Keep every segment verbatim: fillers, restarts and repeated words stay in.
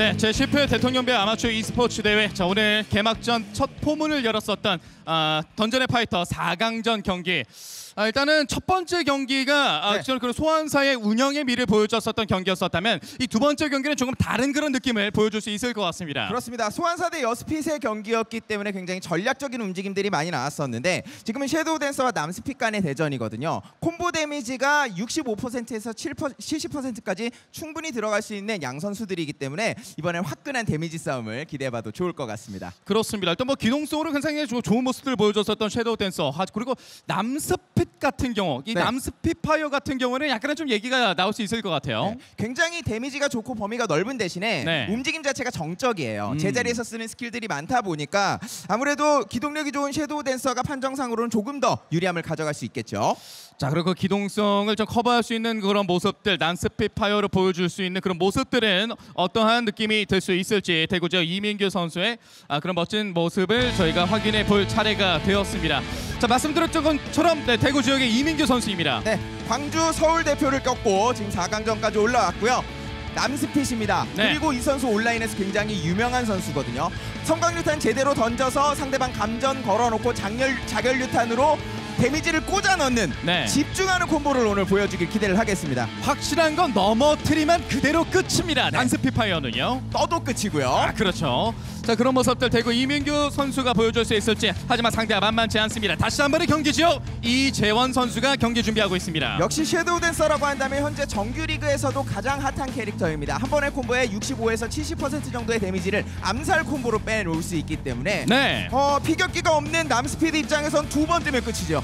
네, 제십 회 대통령배 아마추어 e스포츠 대회. 자, 오늘 개막전 첫 포문을 열었었던 아, 던전의 파이터 사 강전 경기. 아, 일단은 첫 번째 경기가 아, 네. 그런 소환사의 운영의 미를 보여줬었던 경기였었다면 이 두 번째 경기는 조금 다른 그런 느낌을 보여줄 수 있을 것 같습니다. 그렇습니다. 소환사 대 여스핏의 경기였기 때문에 굉장히 전략적인 움직임들이 많이 나왔었는데 지금은 섀도우 댄서와 남스핏 간의 대전이거든요. 콤보 데미지가 육십오 퍼센트에서 칠십 퍼센트까지 충분히 들어갈 수 있는 양 선수들이기 때문에 이번엔 화끈한 데미지 싸움을 기대해봐도 좋을 것 같습니다. 그렇습니다. 일단 뭐 기동성으로 굉장히 좋은 모습들을 보여줬었던 섀도우 댄서, 그리고 남스핏 같은 경우, 이 네. 남스핏 파이어 같은 경우는 약간은 좀 얘기가 나올 수 있을 것 같아요. 네. 굉장히 데미지가 좋고 범위가 넓은 대신에 네. 움직임 자체가 정적이에요. 음. 제자리에서 쓰는 스킬들이 많다 보니까 아무래도 기동력이 좋은 섀도우 댄서가 판정상으로는 조금 더 유리함을 가져갈 수 있겠죠. 자, 그리고 그 기동성을 좀 커버할 수 있는 그런 모습들, 남스핏 파이어로 보여줄 수 있는 그런 모습들은 어떠한 느낌이 될 수 있을지 대구 지역 이민규 선수의 아, 그런 멋진 모습을 저희가 확인해 볼 차례가 되었습니다. 자, 말씀드렸던 것처럼 네, 대구 지역의 이민규 선수입니다. 네, 광주 서울 대표를 꺾고 지금 사 강전까지 올라왔고요. 남스핏입니다. 네. 그리고 이 선수 온라인에서 굉장히 유명한 선수거든요. 성광유탄 제대로 던져서 상대방 감전 걸어놓고 장열, 자결유탄으로 데미지를 꽂아 넣는 네. 집중하는 콤보를 오늘 보여주길 기대를 하겠습니다. 확실한 건 넘어뜨리면 그대로 끝입니다. 네. 남스핏 파이어는요. 떠도 끝이고요. 아, 그렇죠. 자, 그런 모습들 대구 이민규 선수가 보여줄 수 있을지, 하지만 상대가 만만치 않습니다. 다시 한 번의 경기죠. 이재원 선수가 경기 준비하고 있습니다. 역시 섀도우 댄서라고 한다면 현재 정규 리그에서도 가장 핫한 캐릭터입니다. 한 번의 콤보에 육십오에서 칠십 퍼센트 정도의 데미지를 암살 콤보로 빼놓을 수 있기 때문에 네. 어, 피격기가 없는 남스피드 입장에선 두 번 뜨면 끝이죠.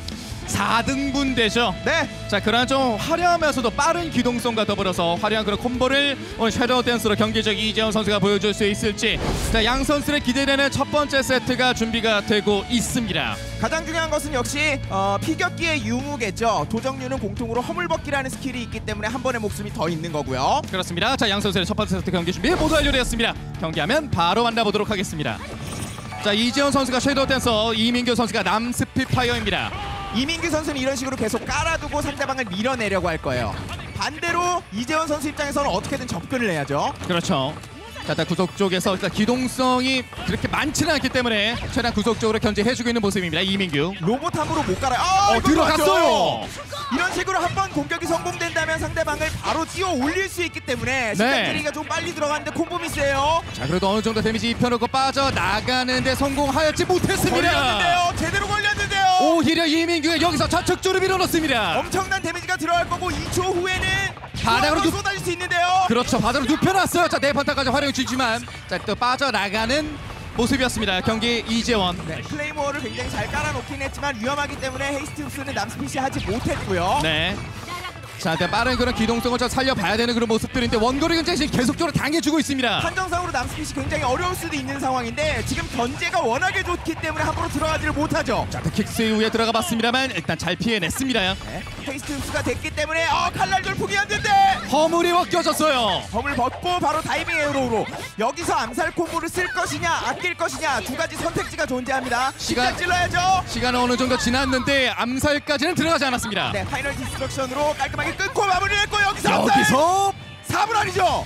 사 등분 되죠. 네. 자, 그러나 좀 화려하면서도 빠른 기동성과 더불어서 화려한 그런 콤보를 오늘 섀도우 댄스로 경기적 이재원 선수가 보여줄 수 있을지. 자, 양 선수의 기대되는 첫 번째 세트가 준비가 되고 있습니다. 가장 중요한 것은 역시 어, 피격기의 유무겠죠. 도정류는 공통으로 허물벗기라는 스킬이 있기 때문에 한 번의 목숨이 더 있는 거고요. 그렇습니다. 자, 양 선수의 첫 번째 세트 경기 준비 모두 완료되었습니다. 경기하면 바로 만나보도록 하겠습니다. 자, 이재원 선수가 섀도우 댄서, 이민규 선수가 남스핏 파이어입니다. 이민규 선수는 이런 식으로 계속 깔아두고 상대방을 밀어내려고 할 거예요. 반대로 이재원 선수 입장에서는 어떻게든 접근을 해야죠. 그렇죠. 자, 일단 구석 쪽에서 일단 기동성이 그렇게 많지는 않기 때문에 최대한 구석 쪽으로 견제해주고 있는 모습입니다. 이민규. 로봇함으로 못 깔아요. 아, 어, 이거 들어갔어요. 맞죠? 이런 식으로 한 번 공격이 성공된다면 상대방을 바로 뛰어 올릴 수 있기 때문에 시간 들이기가 좀 빨리 들어갔는데 콤보 미스예요. 자, 그래도 어느 정도 데미지 입혀놓고 빠져나가는데 성공하였지 못했습니다. 걸렸는데요. 제대로 걸렸는데요. 오히려 이민규가 여기서 좌측쪽으로 밀어넣습니다. 엄청난 데미지가 들어갈 거고 이 초 후에는 바닥으로 눕... 눕- 쏟아질 수 있는데요. 그렇죠. 바닥으로 눕혀놨어요. 자, 네 판타까지 활용해 주지만 자, 또 빠져나가는 모습이었습니다. 경기 이재원. 네, 클레이모어를 굉장히 잘 깔아놓긴 했지만 위험하기 때문에 헤이스트 흡수는 남스핏이 하지 못했고요. 네. 자, 일단 빠른 그런 기동성을 좀 살려봐야 되는 그런 모습들인데 원거리 견제 지금 계속적으로 당해주고 있습니다. 판정상으로 남스핏이 굉장히 어려울 수도 있는 상황인데 지금 견제가 워낙에 좋기 때문에 함부로 들어가지를 못하죠. 자, 킥스 이후에 들어가 봤습니다만 일단 잘 피해냈습니다. 네, 헤이스트 흡수가 됐기 때문에 어, 칼날 돌풍이었는데 허물이 벗겨졌어요. 범을 벗고 바로 다이빙 에어로우로 여기서 암살 콤보를 쓸 것이냐 아낄 것이냐 두 가지 선택지가 존재합니다. 시간- 시간 찔러야죠. 시간은 어느 정도 지났는데 암살까지는 들어가지 않았습니다. 네, 파이널 디스트럭션으로 깔끔하게 끊고 마무리를 했고 여기서 암살! 여기서 사 분 아니죠?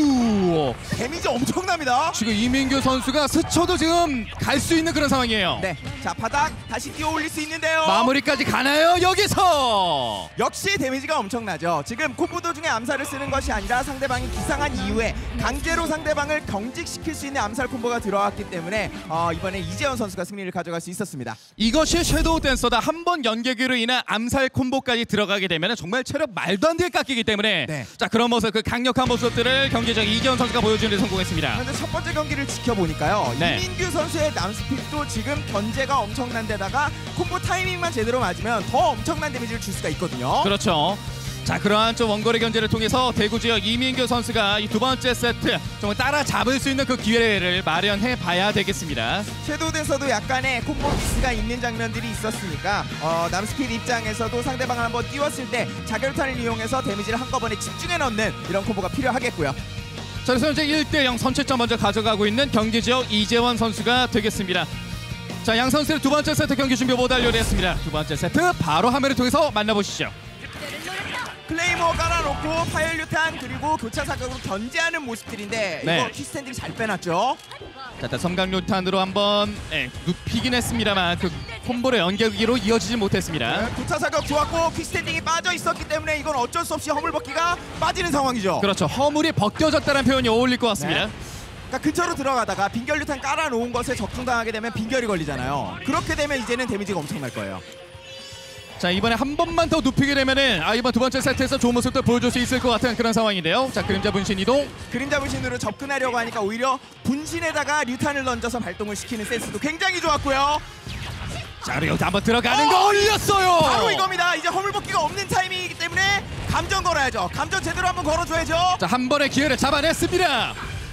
또 데미지 엄청납니다. 지금 이민규 선수가 스쳐도 지금 갈 수 있는 그런 상황이에요. 네, 자 바닥 다시 뛰어 올릴 수 있는데요. 마무리까지 가나요? 여기서 역시 데미지가 엄청나죠. 지금 콤보 도중에 암살을 쓰는 것이 아니라 상대방이 기상한 이후에 강제로 상대방을 경직시킬 수 있는 암살 콤보가 들어왔기 때문에 어, 이번에 이재원 선수가 승리를 가져갈 수 있었습니다. 이것이 섀도우 댄서다. 한 번 연계기로 인한 암살 콤보까지 들어가게 되면 정말 체력 말도 안 되게 깎이기 때문에 네. 자, 그런 모습, 그 강력한 모습들을 경기장 이재원 선수가 보여주는 데 성공했습니다. 현재 첫 번째 경기를 지켜보니까요. 네. 이민규 선수의 남스핏도 지금 견제가 엄청난 데다가 콤보 타이밍만 제대로 맞으면 더 엄청난 데미지를 줄 수가 있거든요. 그렇죠. 자, 그러한 좀 원거리 견제를 통해서 대구 지역 이민규 선수가 이 두 번째 세트 정말 따라잡을 수 있는 그 기회를 마련해 봐야 되겠습니다. 섀도우 댄서도 약간의 콤보 미스가 있는 장면들이 있었으니까 어, 남스핏 입장에서도 상대방을 한번 띄웠을 때 자결탄을 이용해서 데미지를 한꺼번에 집중해 넣는 이런 콤보가 필요하겠고요. 자, 그래서 현재 일 대 영 선취점 먼저 가져가고 있는 경기 지역 이재원 선수가 되겠습니다. 자, 양 선수의 두 번째 세트 경기 준비 모두 완료했습니다. 두 번째 세트 바로 화면을 통해서 만나보시죠. 클레이모 깔아놓고 파열류탄 그리고 교차 사격으로 견제하는 모습들인데 네. 이거 퀴스탠딩 잘 빼놨죠. 자, 일단 섬광류탄으로 한번 예, 눕히긴 했습니다만 그 콤보의 연결기로 이어지지 못했습니다. 네, 교차 사격 좋았고 퀴스탠딩이 빠져 있었기 때문에 이건 어쩔 수 없이 허물벗기가 빠지는 상황이죠. 그렇죠. 허물이 벗겨졌다는 표현이 어울릴 것 같습니다. 네. 그러니까 근처로 들어가다가 빈결류탄 깔아놓은 것에 적중당하게 되면 빈결이 걸리잖아요. 그렇게 되면 이제는 데미지가 엄청날 거예요. 자, 이번에 한 번만 더 눕히게 되면은 아 이번 두 번째 세트에서 좋은 모습도 보여줄 수 있을 것 같은 그런 상황인데요. 자, 그림자 분신 이동. 그림자 분신으로 접근하려고 하니까 오히려 분신에다가 류탄을 던져서 발동을 시키는 센스도 굉장히 좋았고요. 자, 그리고 여기서 한번 들어가는 어! 거 올렸어요. 바로 이겁니다. 이제 허물벗기가 없는 타이밍이기 때문에 감전 걸어야죠. 감전 제대로 한번 걸어줘야죠. 자, 한 번의 기회를 잡아냈습니다.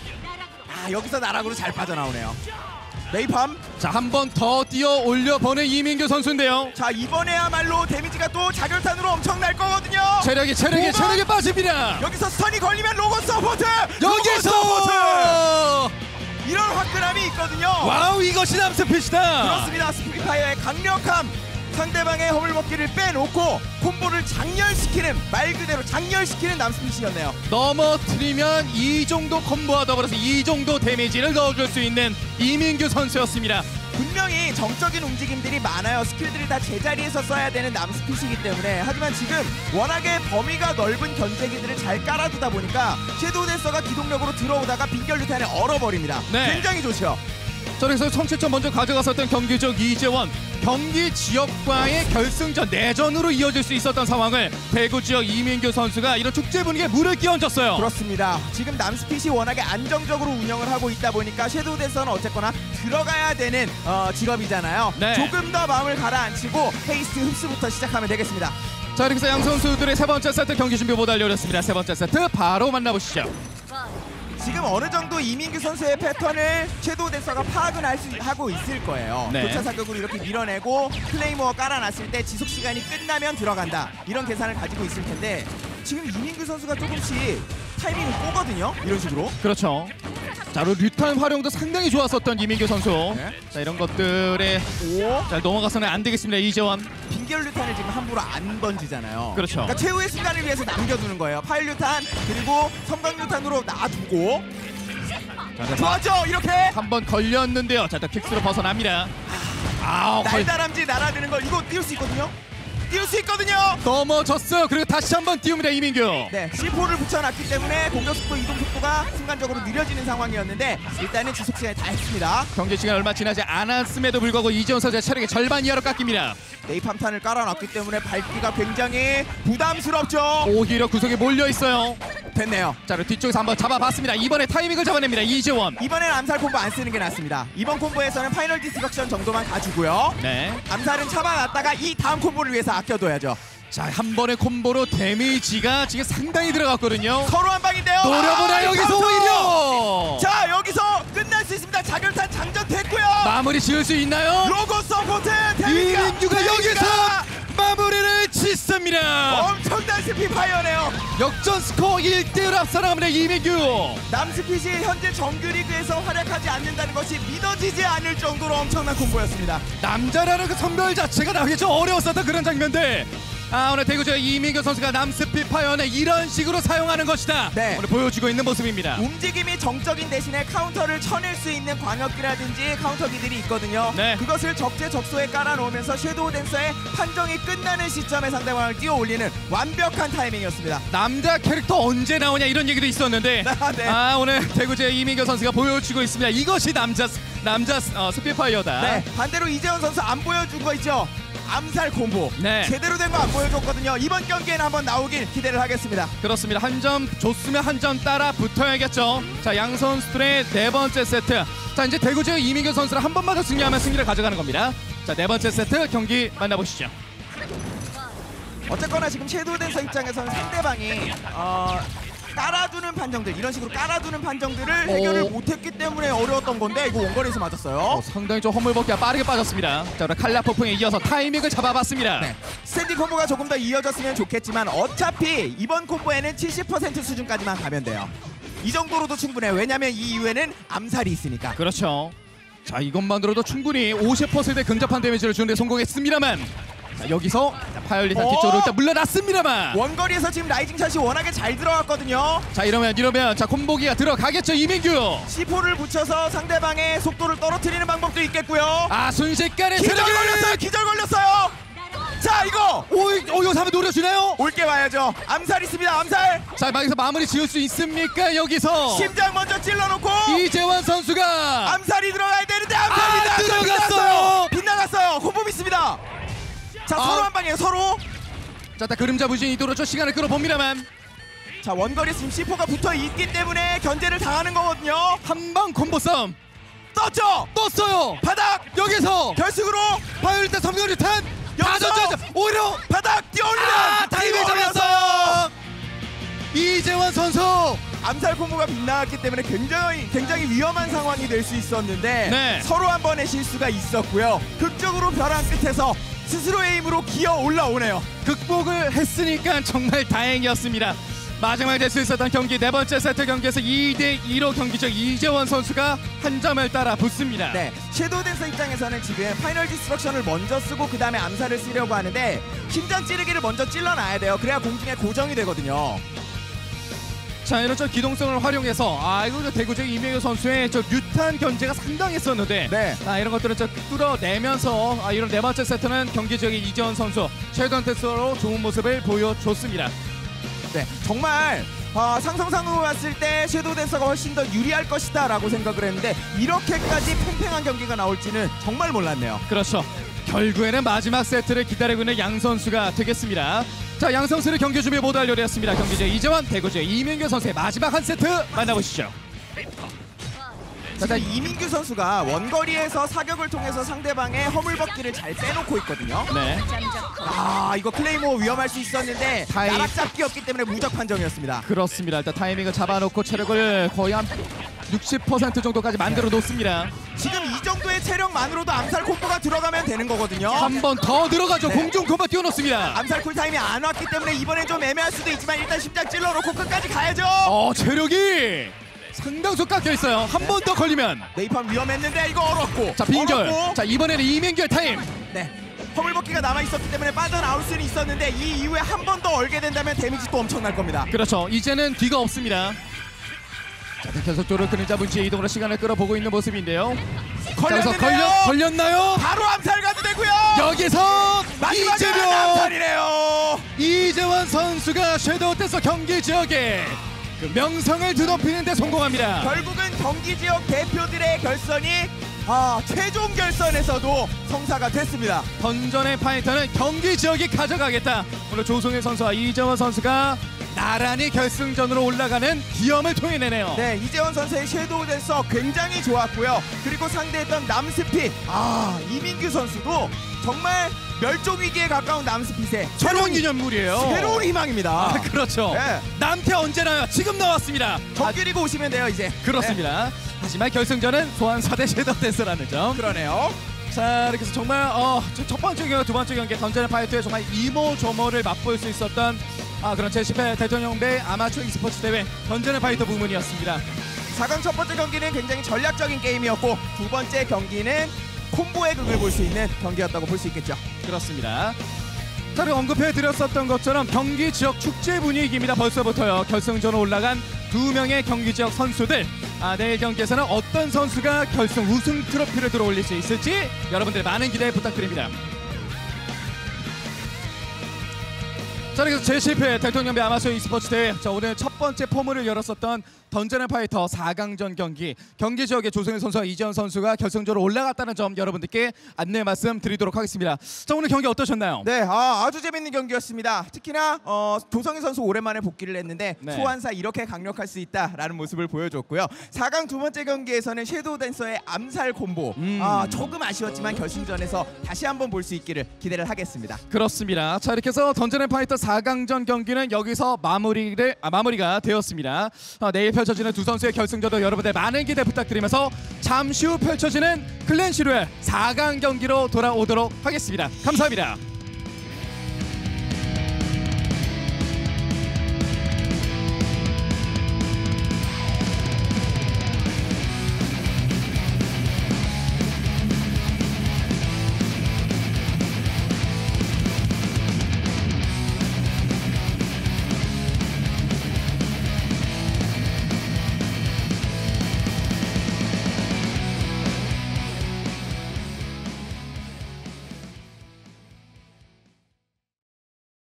아, 여기서 나락으로 잘 빠져나오네요. 네이팜. 자, 한 번 더 뛰어 올려보는 이민규 선수인데요. 자, 이번에야말로 데미지가 또 자결탄으로 엄청날 거거든요. 체력이 체력이 오번! 체력이 빠집니다. 여기서 스턴이 걸리면 로봇 서포트. 로봇 서포트! 여기서 이런 화끈함이 있거든요. 와우, 이것이 남스핏이다. 그렇습니다. 스피파이어의 강력함. 상대방의 허물벗기를 빼놓고 콤보를 장렬시키는, 말 그대로 장렬시키는 남스핏이었네요. 넘어뜨리면 이 정도 콤보와 더불어서 이 정도 데미지를 넣어줄 수 있는 이민규 선수였습니다. 분명히 정적인 움직임들이 많아요. 스킬들이 다 제자리에서 써야 되는 남스핏이기 때문에. 하지만 지금 워낙에 범위가 넓은 견제기들을 잘 깔아두다 보니까 섀도우 댄서가 기동력으로 들어오다가 빈결류탄에 얼어버립니다. 네. 굉장히 좋죠. 저에서 성취점 먼저 가져갔었던 경기적 이재원, 경기 지역과의 결승전 내전으로 이어질 수 있었던 상황을 대구 지역 이민규 선수가 이런 축제 분위기에 물을 끼얹었어요. 그렇습니다. 지금 남스핏이 워낙에 안정적으로 운영을 하고 있다 보니까 섀도우 댄서는 어쨌거나 들어가야 되는 어, 직업이잖아요. 네. 조금 더 마음을 가라앉히고 헤이스트 흡수부터 시작하면 되겠습니다. 자, 이렇게 해서 양 선수들의 세 번째 세트 경기 준비 모두 알려드렸습니다. 세 번째 세트 바로 만나보시죠. 지금 어느 정도 이민규 선수의 패턴을 섀도우 댄서가 파악은 할 수, 하고 있을 거예요. 네. 교차 사격으로 이렇게 밀어내고 클레이모어 깔아놨을 때 지속 시간이 끝나면 들어간다. 이런 계산을 가지고 있을 텐데 지금 이민규 선수가 조금씩 타이밍을 꼬거든요. 이런 식으로. 그렇죠. 자, 그리고 류탄 활용도 상당히 좋았었던 이민규 선수. 네. 자, 이런 것들에 오. 자, 넘어가서는 안 되겠습니다. 이재원. 빈결류탄을 지금 함부로 안 던지잖아요. 그렇죠. 그러니까 최후의 순간을 위해서 남겨두는 거예요. 파일류탄 그리고 섬광류탄으로 놔두고. 자, 좋았죠. 이렇게 한 번 걸렸는데요. 자, 또 킥스로 벗어납니다. 아, 걸... 날다람쥐 날아드는 걸 이거 띄울 수 있거든요. 띄울 수 있거든요. 넘어졌어요. 그리고 다시 한번 띄웁니다. 이민규. 네, 씨포를 붙여놨기 때문에 공격 속도, 이동 속도가 순간적으로 느려지는 상황이었는데 일단은 지속 시간이 다 했습니다. 경기 시간 얼마 지나지 않았음에도 불구하고 이재원 선수의 체력이 절반 이하로 깎입니다. 네이팜탄을 깔아놨기 때문에 밟기가 굉장히 부담스럽죠. 오히려 구석에 몰려 있어요. 됐네요. 자, 그리고 뒤쪽에서 한번 잡아봤습니다. 이번에 타이밍을 잡아냅니다. 이재원. 이번엔 암살 콤보 안 쓰는 게 낫습니다. 이번 콤보에서는 파이널 디스트럭션 정도만 가지고요. 네. 암살은 참아놨다가 이 다음 콤보를 위해서 아껴둬야죠. 자, 한 번의 콤보로 데미지가 지금 상당히 들어갔거든요. 서로 한 방인데요. 노려보나 아, 여기서 카운터! 오히려. 자, 여기서 끝날 수 있습니다. 자결탄 장전됐고요. 마무리 지을 수 있나요? 로고 서포트 데미지가 이민규가 여기서 마무리를 짓습니다. 엄청난 스피파이어네요. 역전 스코어 일 대 일 앞서 나갑니다. 이민규. 남스핏이 현재 정규리그에서 활약하지 않는다는 것이 믿어지지 않을 정도로 엄청난 콤보였습니다. 남자라는 그 성별 자체가 나오기 좀 어려웠었던 그런 장면들. 아, 오늘 대구저 이민규 선수가 남스핏 파이어는 이런 식으로 사용하는 것이다. 네. 오늘 보여주고 있는 모습입니다. 움직임이 정적인 대신에 카운터를 쳐낼 수 있는 광역기라든지 카운터기들이 있거든요. 네. 그것을 적재적소에 깔아놓으면서 섀도우 댄서의 판정이 끝나는 시점에 상대방을 뛰어 올리는 완벽한 타이밍이었습니다. 남자 캐릭터 언제 나오냐 이런 얘기도 있었는데 아, 네. 아, 오늘 대구저 이민규 선수가 보여주고 있습니다. 이것이 남자 남자 어, 스피파이어다. 네, 반대로 이재원 선수 안 보여준 거 있죠? 암살 콤보. 네. 제대로 된 거 안 보여줬거든요. 이번 경기에는 한번 나오길 기대를 하겠습니다. 그렇습니다. 한 점 줬으면 한 점 따라 붙어야겠죠. 자, 양 선수들의 네 번째 세트. 자, 이제 대구 지역 이민규 선수를 한 번만 더 승리하면 승리를 가져가는 겁니다. 자, 네 번째 세트 경기 만나보시죠. 어쨌거나 지금 섀도우 댄서 입장에서는 상대방이 어, 깔아두는 판정들, 이런 식으로 깔아두는 판정들을 해결을 오. 못했기 때문에 어려웠던 건데 이거 원거리에서 맞았어요. 어, 상당히 좀 허물벗기가 빠르게 빠졌습니다. 자, 우리 칼라 폭풍에 이어서 타이밍을 잡아봤습니다. 네. 스탠딩 콤보가 조금 더 이어졌으면 좋겠지만 어차피 이번 콤보에는 칠십 퍼센트 수준까지만 가면 돼요. 이 정도로도 충분해요. 왜냐면 이 이후에는 암살이 있으니까. 그렇죠. 자, 이것만으로도 충분히 오십 퍼센트의 근접한 데미지를 주는데 성공했습니다만 자, 여기서 파이올릿 어? 뒤쪽으로 일단 물러났습니다만. 원거리에서 지금 라이징 샷이 워낙에 잘 들어갔거든요. 자 이러면 이러면 자 콤보기가 들어가겠죠 이민규. 씨포를 붙여서 상대방의 속도를 떨어뜨리는 방법도 있겠고요. 아 순식간에 기절 체력이- 걸렸어요. 기절 걸렸어요. 자 이거 오, 오 이거 한번 노려주나요? 올게 와야죠. 암살 있습니다. 암살. 자 여기서 마무리 지을 수 있습니까 여기서? 심장 먼저 찔러놓고 이재원 선수가 암살이 들어가야 되는데 암살이 아, 암살이 들어갔어요. 빗나갔어요. 콤보 있습니다. 자 아. 서로 한 방이에요. 서로. 자 딱 그림자 부진 이도로 좀 시간을 끌어봅니다만 자 원거리에 지금 씨포가 붙어 있기 때문에 견제를 당하는 거거든요. 한방 콤보 싸움 떴죠. 떴어요. 바닥 여기서 결승으로 파이올릿 삼거리탄 여기서 다전자 오히려 바닥 뛰어올리는 아 타이밍 잡았어요. 이재원 선수. 암살 콤보가 빗나갔기 때문에 굉장히 굉장히 위험한 상황이 될 수 있었는데 네. 서로 한 번의 실수가 있었고요. 극적으로 벼랑 끝에서 스스로의 힘으로 기어 올라오네요. 극복을 했으니까 정말 다행이었습니다. 마지막에 될 수 있었던 경기 네 번째 세트 경기에서 이 대 이로 경기적 이재원 선수가 한 점을 따라 붙습니다. 네, 섀도우 댄서 입장에서는 지금 파이널 디스트럭션을 먼저 쓰고 그 다음에 암살을 쓰려고 하는데 심장 찌르기를 먼저 찔러놔야 돼요. 그래야 공중에 고정이 되거든요. 자 이런 저 기동성을 활용해서 아 이거 대구적 이명효 선수의 저 뮤탄 견제가 상당했었는데 네. 아 이런 것들을 저 뚫어내면서 아 이런 네 번째 세트는 경기적인 이재원 선수 최단 테스트로 좋은 모습을 보여줬습니다. 네, 정말 아, 상성상으로 봤을 때 섀도우 댄서가 훨씬 더 유리할 것이다 라고 생각을 했는데 이렇게까지 팽팽한 경기가 나올지는 정말 몰랐네요. 그렇죠. 결국에는 마지막 세트를 기다리고 있는 양 선수가 되겠습니다. 자, 양 선수를 경기 준비 모두 완료되었습니다. 경기죠 이재원, 대구죠 이민규 선수의 마지막 한 세트 만나보시죠. 자, 이민규 선수가 원거리에서 사격을 통해서 상대방의 허물벗기를 잘 빼놓고 있거든요. 네. 아 이거 클레이모 위험할 수 있었는데 타임. 나락잡기였기 때문에 무적 판정이었습니다. 그렇습니다. 일단 타이밍을 잡아놓고 체력을 거의 한 육십 퍼센트 정도까지 만들어 놓습니다. 지금 이 정도의 체력만으로도 암살 콤보가 들어가면 되는 거거든요. 한 번 더 들어가죠. 네. 공중 콤보 띄워놓습니다. 암살 쿨타임이 안 왔기 때문에 이번엔 좀 애매할 수도 있지만 일단 심장 찔러놓고 끝까지 가야죠. 어, 체력이 상당수 깎여 있어요. 한 번 더 걸리면. 네이팜 위험했는데 이거 얼었고. 자, 빈결. 얼었고. 자, 이번에는 이민규의 타임. 네. 허물벗기가 남아있었기 때문에 빠져나올 수는 있었는데 이 이후에 한 번 더 얼게 된다면 데미지 또 엄청날 겁니다. 그렇죠. 이제는 뒤가 없습니다. 자, 계속적으로 그림자 분치의 이동으로 시간을 끌어보고 있는 모습인데요. 자, 여기서 걸렸는데요. 걸려, 걸렸나요? 바로 암살 가도 되고요. 여기서 마지막에 이재명! 암살이네요. 이재원 선수가 섀도우 댄서 경기 지역에 그 명성을 드높이는 데 성공합니다. 결국은 경기 지역 대표들의 결선이 아, 최종 결선에서도 성사가 됐습니다. 던전의 파이터는 경기 지역이 가져가겠다. 오늘 조성일 선수와 이재원 선수가 나란히 결승전으로 올라가는 기염을 토해내네요. 네, 이재원 선수의 섀도우 댄서 굉장히 좋았고요. 그리고 상대했던 남스핏, 아 이민규 선수도 정말 멸종 위기에 가까운 남스핏의 새로운 기념물이에요. 새로운 희망입니다. 아, 그렇죠. 네. 남태 언제나요? 지금 나왔습니다. 정규리그 오시면 돼요 이제. 그렇습니다. 하지만 결승전은 소환사 대 섀도우 댄서라는 점. 네, 그러네요. 자 이렇게 해서 정말 어, 저첫 번째 경기, 두 번째 경기 던전의 파이터에 정말 이모저모를 맛볼 수 있었던 아, 그런 제십 회 대통령배 아마추어 e스포츠 대회 던전의 파이터 부문이었습니다. 사 강 첫 번째 경기는 굉장히 전략적인 게임이었고 두 번째 경기는 콤보의 극을 볼 수 있는 경기였다고 볼 수 있겠죠. 그렇습니다. 자, 그리고 언급해드렸었던 것처럼 경기 지역 축제 분위기입니다. 벌써부터요. 결승전으로 올라간 두 명의 경기 지역 선수들. 아, 내일 경기에서는 어떤 선수가 결승 우승 트로피를 들어올릴 수 있을지 여러분들의 많은 기대 부탁드립니다. 자, 그래서 제십 회 대통령배 아마추어 e스포츠 대회. 자, 오늘 첫 번째 포문을 열었었던 던전의 파이터 사 강전 경기. 경기 지역의 조성일 선수와 이재원 선수가 결승전으로 올라갔다는 점 여러분들께 안내 말씀 드리도록 하겠습니다. 자, 오늘 경기 어떠셨나요? 네, 아, 아주 재밌는 경기였습니다. 특히나 어, 조성희 선수 오랜만에 복귀를 했는데 네. 소환사 이렇게 강력할 수 있다라는 모습을 보여줬고요. 사 강 두 번째 경기에서는 섀도우 댄서의 암살 콤보. 음. 아, 조금 아쉬웠지만 결승전에서 다시 한번 볼 수 있기를 기대를 하겠습니다. 그렇습니다. 자, 이렇게 해서 던전의 파이터 사 강전 경기는 여기서 마무리를 아, 마무리가 되었습니다. 어, 내일 펼쳐지는 두 선수의 결승전도 여러분들 많은 기대 부탁드리면서 잠시 후 펼쳐지는 클랜 시루의 사 강 경기로 돌아오도록 하겠습니다. 감사합니다.